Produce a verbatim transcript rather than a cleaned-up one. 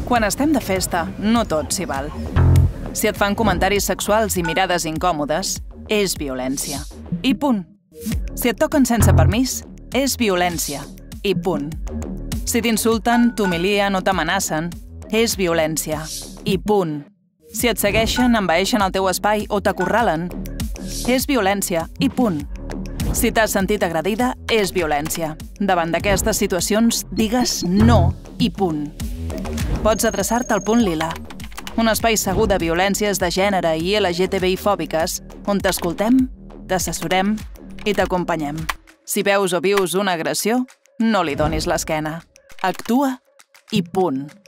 Quan estem de festa, no tot s'hi val. Si et fan comentaris sexuals i mirades incòmodes, és violència. I punt. Si et toquen sense permís, és violència. I punt. Si t'insulten, t'humilien o t'amenacen, és violència. I punt. Si et segueixen, envaeixen el teu espai o t'acorralen, és violència. I punt. Si t'has sentit agredida, és violència. Davant d'aquestes situacions, digues no i punt. Pots adreçar-te al Punt Lila, un espai segur de violències de gènere i L G T B I fòbiques, on t'escoltem, t'assessorem i t'acompanyem. Si veus o vius una agressió, no li donis l'esquena. Actua i punt.